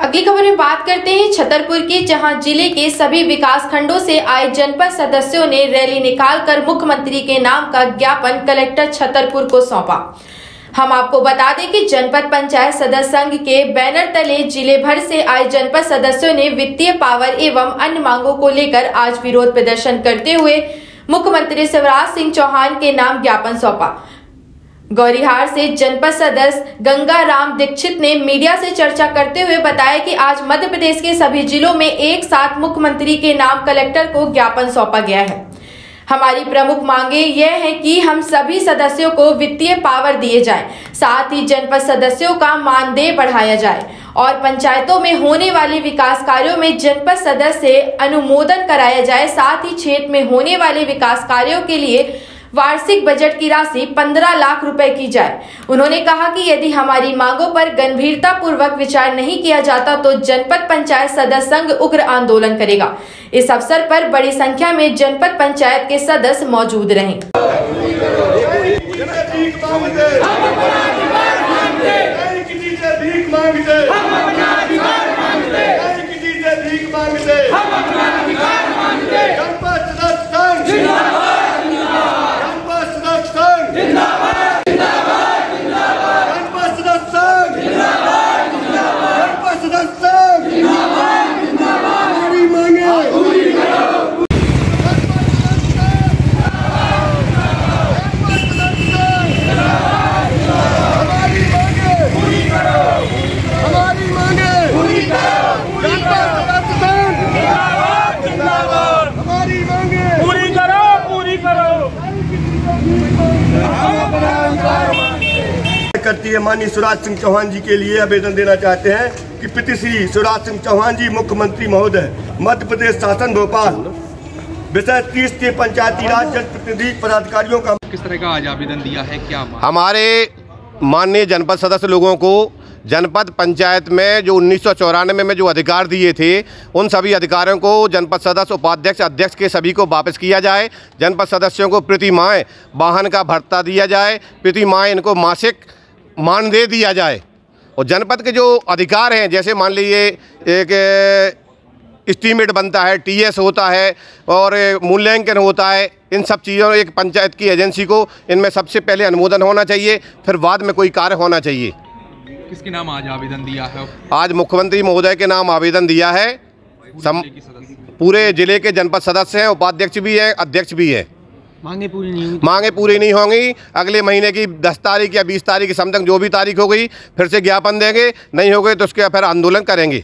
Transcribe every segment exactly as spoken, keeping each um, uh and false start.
अगली खबर में बात करते हैं छतरपुर की, जहां जिले के सभी विकास खंडों से आए जनपद सदस्यों ने रैली निकालकर मुख्यमंत्री के नाम का ज्ञापन कलेक्टर छतरपुर को सौंपा। हम आपको बता दें कि जनपद पंचायत सदस्य संघ के बैनर तले जिले भर से आए जनपद सदस्यों ने वित्तीय पावर एवं अन्य मांगों को लेकर आज विरोध प्रदर्शन करते हुए मुख्यमंत्री शिवराज सिंह चौहान के नाम ज्ञापन सौंपा। गौरीहार से जनपद सदस्य गंगा राम दीक्षित ने मीडिया से चर्चा करते हुए बताया कि आज मध्य प्रदेश के सभी जिलों में एक साथ मुख्यमंत्री के नाम कलेक्टर को ज्ञापन सौंपा गया है। हमारी प्रमुख मांगे यह है कि हम सभी सदस्यों को वित्तीय पावर दिए जाए, साथ ही जनपद सदस्यों का मानदेय बढ़ाया जाए और पंचायतों में होने वाले विकास कार्यों में जनपद सदस्य से अनुमोदन कराया जाए। साथ ही क्षेत्र में होने वाले विकास कार्यों के लिए वार्षिक बजट की राशि पंद्रह लाख रुपए की जाए। उन्होंने कहा कि यदि हमारी मांगों पर गंभीरता पूर्वक विचार नहीं किया जाता तो जनपद पंचायत सदस्य संघ उग्र आंदोलन करेगा। इस अवसर पर बड़ी संख्या में जनपद पंचायत के सदस्य मौजूद रहे। करती है माननीय शिवराज सिंह चौहान जी के लिए आवेदन देना चाहते हैं कि पिताश्री शिवराज सिंह चौहान जी मुख्यमंत्री महोदय मध्य प्रदेश शासन भोपाल विषय तीस के पंचायती राज जनप्रतिनिधि पदाधिकारियों का किस तरह का आज आवेदन दिया है? क्या हमारे माननीय जनपद सदस्य लोगों को जनपद पंचायत में जो उन्नीस सौ चौरानवे में जो अधिकार दिए थे उन सभी अधिकारों को जनपद सदस्य उपाध्यक्ष अध्यक्ष के सभी को वापस किया जाए। जनपद सदस्यों को प्रति माह वाहन का भत्ता दिया जाए, प्रति माह इनको मासिक मानदेय दिया जाए और जनपद के जो अधिकार हैं, जैसे मान लीजिए एक एस्टीमेट बनता है, टीएस होता है और मूल्यांकन होता है, इन सब चीज़ों एक पंचायत की एजेंसी को इनमें सबसे पहले अनुमोदन होना चाहिए, फिर बाद में कोई कार्य होना चाहिए। किसके नाम आज आवेदन दिया है? आज मुख्यमंत्री महोदय के नाम आवेदन दिया है। सम, पूरे जिले के जनपद सदस्य हैं, उपाध्यक्ष भी हैं, अध्यक्ष भी है। मांगे पूरी नहीं हुई मांगे पूरी नहीं होंगी। अगले महीने की दस तारीख या बीस तारीख समथिंग जो भी तारीख हो गई फिर से ज्ञापन देंगे, नहीं हो गए तो उसके फिर आंदोलन करेंगे।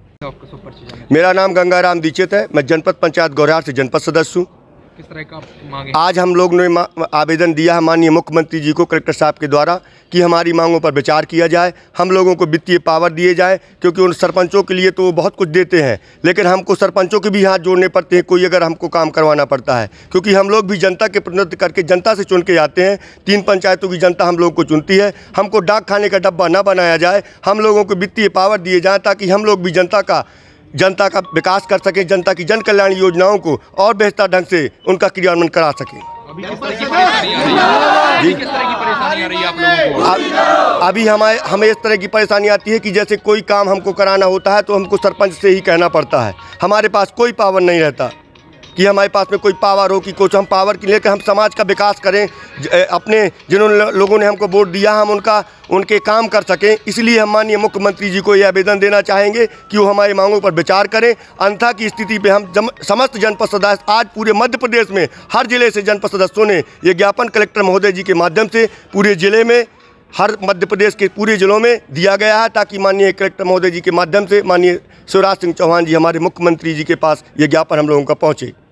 मेरा नाम गंगा राम दीक्षित है, मैं जनपद पंचायत गौरीहार से जनपद सदस्य हूँ। किस तरह का मांगे? आज हम लोग ने आवेदन दिया है माननीय मुख्यमंत्री जी को कलेक्टर साहब के द्वारा कि हमारी मांगों पर विचार किया जाए, हम लोगों को वित्तीय पावर दिए जाए, क्योंकि उन सरपंचों के लिए तो बहुत कुछ देते हैं लेकिन हमको सरपंचों के भी हाथ जोड़ने पड़ते हैं, कोई अगर हमको काम करवाना पड़ता है, क्योंकि हम लोग भी जनता के प्रतिनिधित्व करके जनता से चुन के आते हैं। तीन पंचायतों की जनता हम लोग को चुनती है। हमको डाक खाने का डब्बा ना बनाया जाए, हम लोगों को वित्तीय पावर दिए जाए ताकि हम लोग भी जनता का जनता का विकास कर सकें, जनता की जन कल्याण योजनाओं को और बेहतर ढंग से उनका क्रियान्वयन करा सकें। अभी किस तरह की परेशानी आ रही है? अभी किस तरह की परेशानी आ रही है आप लोगों को? अभी हमारे हमें इस तरह की परेशानी आती है कि जैसे कोई काम हमको कराना होता है तो हमको सरपंच से ही कहना पड़ता है। हमारे पास कोई पावर नहीं रहता कि हमारे पास में कोई पावर हो कि कुछ हम पावर की लेकर हम समाज का विकास करें, अपने जिन्होंने लोगों ने हमको वोट दिया हम उनका उनके काम कर सकें। इसलिए हम माननीय मुख्यमंत्री जी को यह आवेदन देना चाहेंगे कि वो हमारी मांगों पर विचार करें। अन्यथा की स्थिति पे हम जम, समस्त जनपद सदस्य आज पूरे मध्य प्रदेश में हर जिले से जनपद सदस्यों ने ये ज्ञापन कलेक्टर महोदय जी के माध्यम से पूरे जिले में हर मध्य प्रदेश के पूरे जिलों में दिया गया है ताकि माननीय कलेक्टर महोदय जी के माध्यम से माननीय शिवराज सिंह चौहान जी हमारे मुख्यमंत्री जी के पास ये ज्ञापन हम लोगों का पहुँचे।